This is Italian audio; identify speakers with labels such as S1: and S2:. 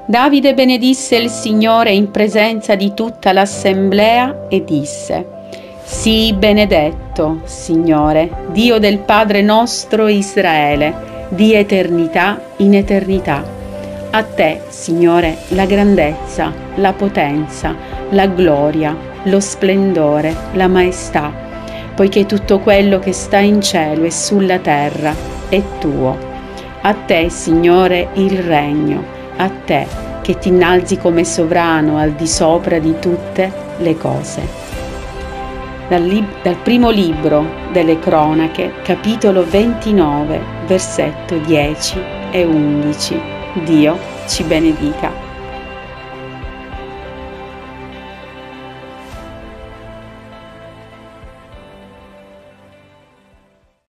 S1: Davide benedisse il Signore in presenza di tutta l'assemblea e disse: Sii benedetto, Signore, Dio del Padre nostro Israele, di eternità in eternità. A te, Signore, la grandezza, la potenza, la gloria, lo splendore, la maestà, poiché tutto quello che sta in cielo e sulla terra è tuo. A te, Signore, il regno, a te che ti innalzi come sovrano al di sopra di tutte le cose. Dal primo libro delle Cronache, capitolo 29, versetto 10 e 11. Dio ci benedica.